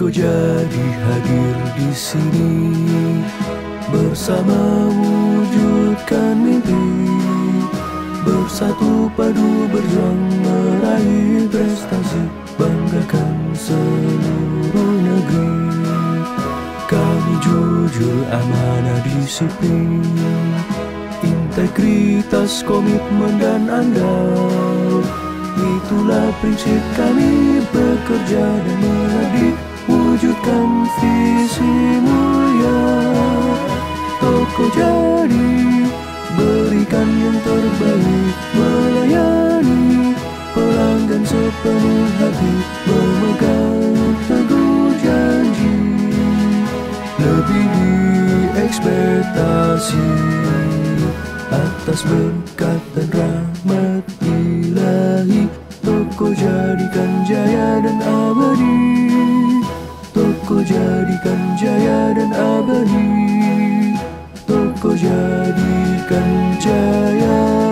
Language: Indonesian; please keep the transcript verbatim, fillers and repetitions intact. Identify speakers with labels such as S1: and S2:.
S1: Toko Jadi hadir di sini bersama wujudkan mimpi, bersatu padu berjuang meraih prestasi, banggakan seluruh negeri. Kami jujur, amanah, disiplin, integritas, komitmen dan andal. Itulah prinsip kami bekerja dan mengabdi, wujudkan visi mulia. Toko Jadi berikan yang terbaik, melayani pelanggan sepenuh hati, memegang teguh janji, lebihi ekspektasi atas berkat dan rahmat ilahi. Toko jadikan jaya dan abadi, Toko jadikan jaya dan abadi, Toko jadikan jaya.